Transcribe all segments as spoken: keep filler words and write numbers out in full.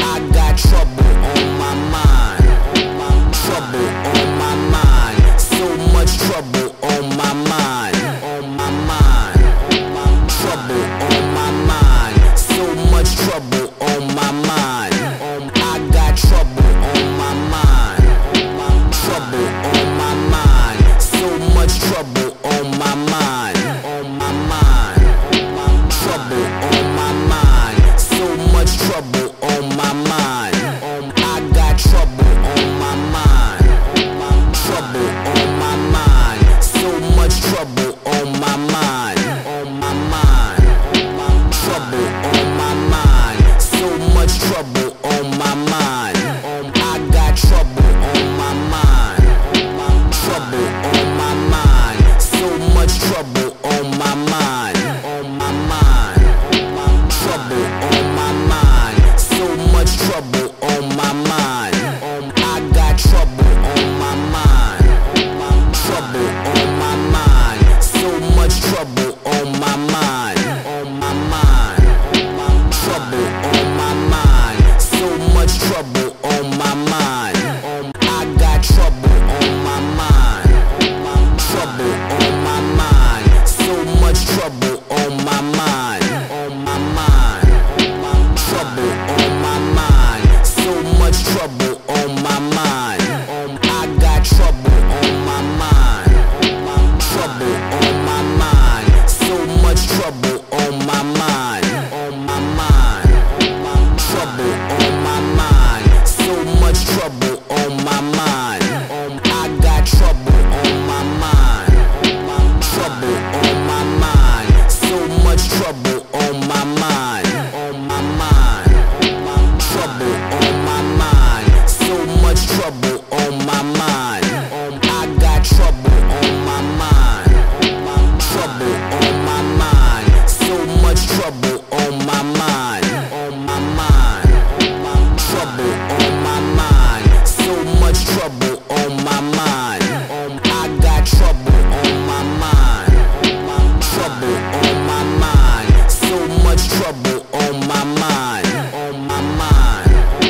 I got trouble on my mind. Trouble on my mind. So much trouble on my mind. On my mind. Trouble on my mind. So much trouble on my mind. I got trouble on my mind. Trouble on my mind. So much trouble on my mind. On my mind. Trouble on my mind. So much trouble on my mind. I got trouble on my mind. Trouble on my mind. So much trouble on my mind. On my mind. Trouble on my mind. So much trouble on my mind. I got trouble on my mind. Trouble on my mind. So much trouble on my mind. On my mind. Trouble on my mind. So much trouble on my mind. I got trouble on my mind. Trouble on my mind. So much trouble on my mind. On my mind. Trouble on my mind. So much trouble on my mind. I got trouble on my mind. Trouble on my mind. So much trouble on my mind. On my mind. Trouble on my mind. So much trouble on my mind. I got trouble on my mind. Trouble on my mind. So much trouble on my mind. On my mind. Trouble on my mind. So much trouble on my mind. I got trouble on my mind. Trouble on my mind. So much trouble on my mind. On my mind. Trouble on my mind. So much trouble on my mind. I got trouble on my mind. Trouble on my mind. So much trouble on my mind. On my mind. Trouble on my mind. So much trouble on my mind. I got trouble on my mind. Trouble on my mind. So much trouble on my mind. On my mind.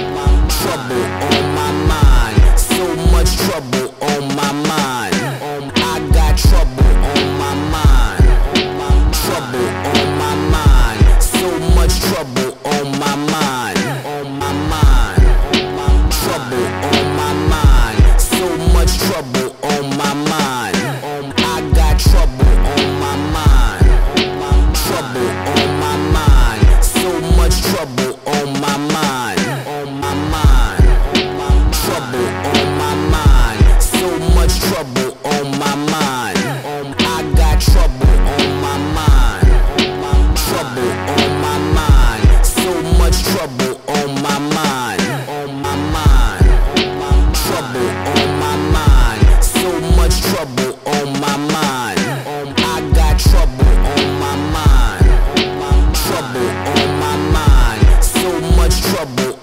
Trouble on my mind. So much trouble on my mind. I got trouble on my mind. Trouble on my mind. So much trouble on my mind. On my mind. Trouble on my mind. So much trouble on my mind. I got trouble on my mind. Trouble on my mind. So much trouble on my mind. On my mind. Trouble on my mind. So much trouble on my mind. I got trouble on my mind. Trouble on my mind. So much trouble on my mind. On my mind. Trouble on my mind. So much trouble on my mind. I got trouble on my mind. Trouble on my mind. So much trouble